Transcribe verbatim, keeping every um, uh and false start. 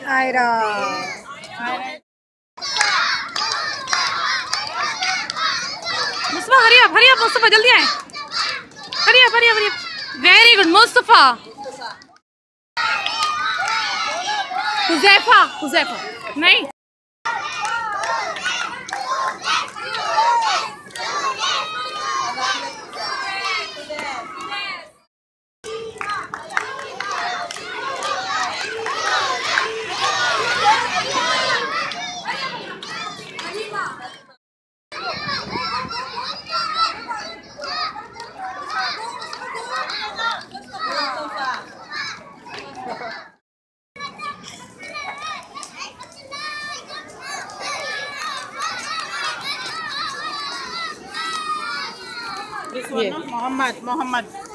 Ayra Mustafa hurry up hurry up Mustafa जल्दी आए hurry up hurry up hurry up very good Mustafa Huzaifa Huzaifa नहीं This one, no? Muhammad, Muhammad.